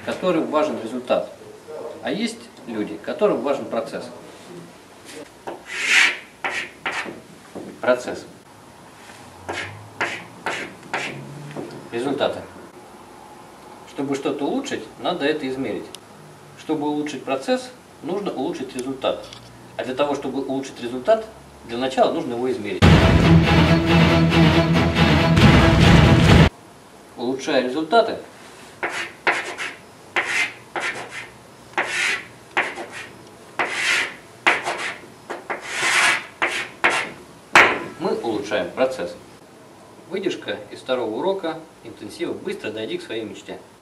которым важен результат, а есть люди, которым важен процесс. Процесс. Результаты. Чтобы что-то улучшить, надо это измерить. Чтобы улучшить процесс, нужно улучшить результат. А для того, чтобы улучшить результат, для начала нужно его измерить. Улучшая результаты, мы улучшаем процесс. Выдержка из второго урока интенсива «Быстро дойди к своей мечте».